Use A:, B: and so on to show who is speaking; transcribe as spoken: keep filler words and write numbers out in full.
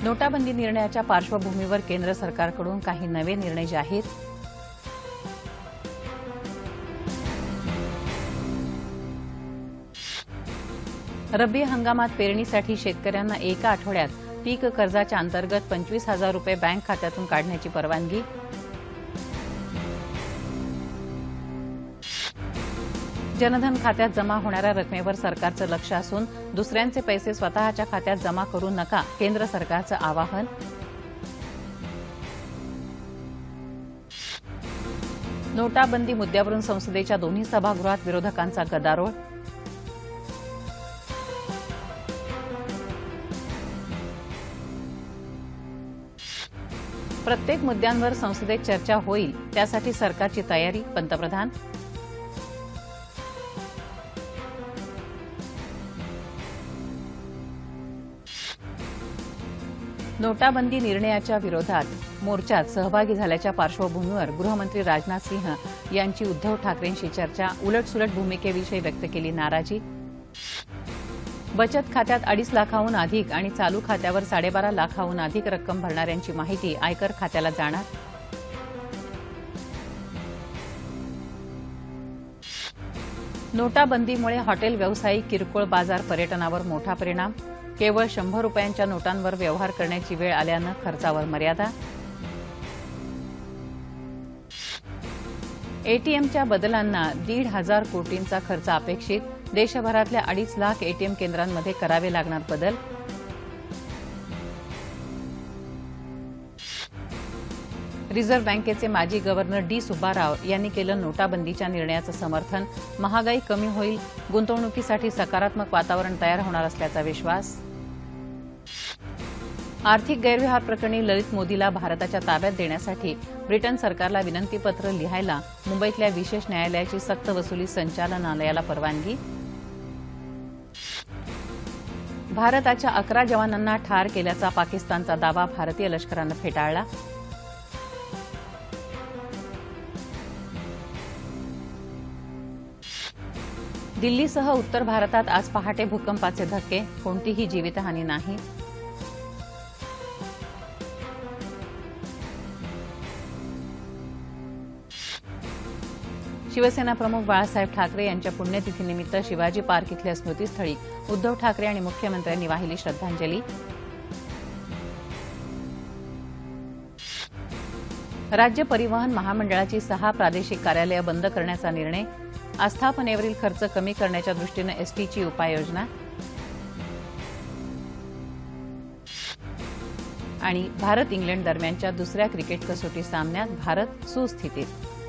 A: नोटाबंदी निर्णयाच्या पार्श्वभूमीवर केंद्र सरकारकडून काही नवे निर्णय जाहीर. रब्बी हंगामात पेरणीसाठी शेतकऱ्यांना एका आठवड्यात पीक कर्जाच्या अंतर्गत पंचवीस हजार रुपये बँक खात्यातून काढण्याची परवानगी. जनधन खात्यात जमा होणाऱ्या रकमेवर सरकारचं लक्ष असून दुसऱ्यांचे पैसे स्वतःच्या खात्यात जमा करू नका, केंद्र सरकारचं आवाहन. नोटाबंदी मुद्द्यावरून संसदेच्या दोन्ही सभागृहात विरोधकांचा गदारोळ. प्रत्येक मुद्द्यांवर संसदेत चर्चा होईल, त्यासाठी सरकारची तयारी, पंतप्रधान. नोटाबंदी निर्णयाच्या विरोधात मोर्चात सहभागी झाल्याच्या पार्श्वभूमीवर गृहमंत्री राजनाथ सिंह यांची उद्धव ठाकरेंशी चर्चा, उलटसुलट भूमिकेविषयी व्यक्त केली नाराजी. बचत खात्यात अडीच लाखाहून अधिक आणि चालू खात्यावर साडेबारा लाखाहून अधिक रक्कम भरणाऱ्यांची माहिती आयकर खात्याला जाणार. नोटाबंदीमुळे हॉटेल व्यावसायिक, किरकोळ बाजार, पर्यटनावर मोठा परिणाम. केवळ शंभर रुपयांच्या नोटांवर व्यवहार करण्याची वेळ आल्यानं खर्चावर मर्यादा. एटीएमच्या बदलांना दीड हजार कोटींचा खर्च अपेक्षित. देशभरातल्या अडीच लाख एटीएम केंद्रांमध्ये करावे लागणार बदल. रिझर्व्ह बँकेचे माजी गव्हर्नर डी सुब्बाराव यांनी केलं नोटाबंदीच्या निर्णयाचं समर्थन. महागाई कमी होईल, गुंतवणुकीसाठी सकारात्मक वातावरण तयार होणार असल्याचा विश्वास. आर्थिक गैरव्यवहार प्रकरणी ललित मोदीला भारताच्या ताब्यात देण्यासाठी ब्रिटन सरकारला विनंतीपत्र लिहायला मुंबईतल्या विशेष न्यायालयाची सक्तवसुली संचालनालयाला परवानगी. भारताच्या अकरा जवानांना ठार केल्याचा पाकिस्तानचा दावा भारतीय लष्करानं फेटाळला. दिल्लीसह उत्तर भारतात आज पहाटे भूकंपाचे धक्के, कोणतीही जीवितहानी नाही. शिवसेना प्रमुख बाळासाहेब ठाकरे यांच्या पुण्यतिथीनिमित्त शिवाजी पार्क इथल्या स्मृतीस्थळी उद्धव ठाकरे आणि मुख्यमंत्र्यांनी वाहिली श्रद्धांजली. राज्य परिवहन महामंडळाची सहा प्रादेशिक कार्यालयं बंद करण्याचा निर्णय. आस्थापनेवरील खर्च कमी करण्याच्या दृष्टीनं एसटीची उपाययोजना. आणि भारत इंग्लंड दरम्यानच्या दुसऱ्या क्रिकेट कसोटी सामन्यात भारत सुस्थितीत.